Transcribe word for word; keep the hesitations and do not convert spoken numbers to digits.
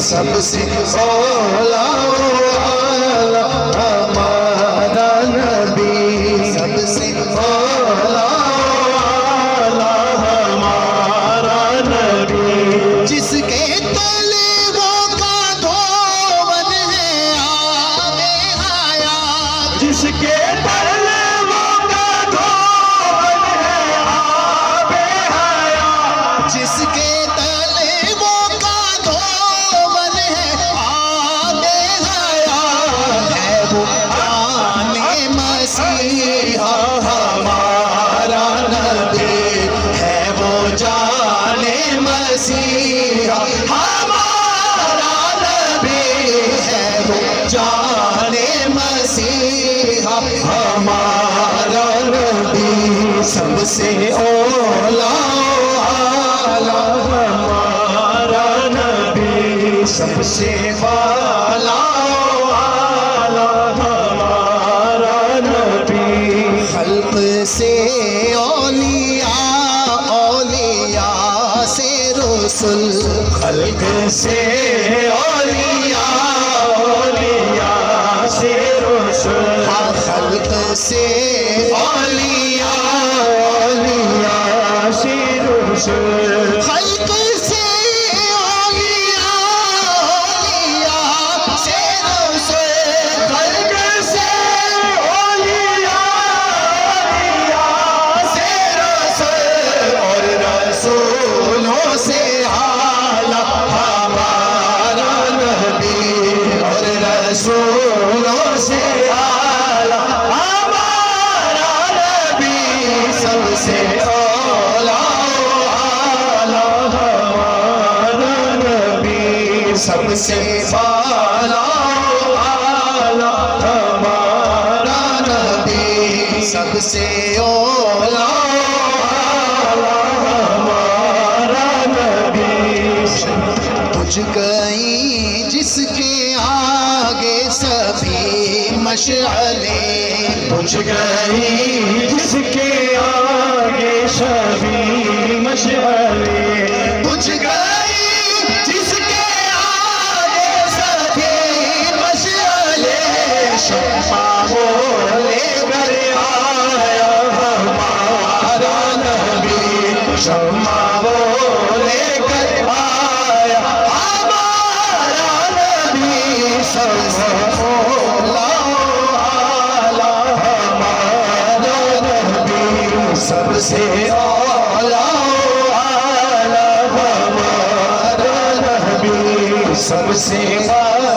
سب سے اولا والا ہمارا نبی سب سے اولا والا ہمارا نبی جس کے طلبوں کا دھون ہے آب حیات جس کے طلبوں کا دھون ہے آب حیات جس کے ہمارا نبی ہے وہ جان مسیحا ہمارا نبی ہے وہ جان مسیحا ہمارا نبی سب سے اولا والا ہمارا نبی سب سے والا خلق سے اولیاء اولیاء سے رسول خلق سے اولیاء اولیاء سے رسول خلق سے اولیاء اولیاء سے رسول خلق سے رسولوں سے اعلیٰ ہمارا نبی سب سے اولا والا ہمارا نبی سب سے بالا والا ہمارا نبی سب سے اولا والا ہمارا نبی بجھ گئی جس کے آگے سبھی مشعلیں بجھ گئی جس کے آگے سبھی مشعلیں بجھ گئی جس کے آگے سبھی مشعلیں شمع وہ لے کر آیا ہمارا نبی شمع وہ لے کر آیا ہمارا نبی سب سے اولا والا ہمارا نبی سب سے اولا والا ہمارا نبی سب سے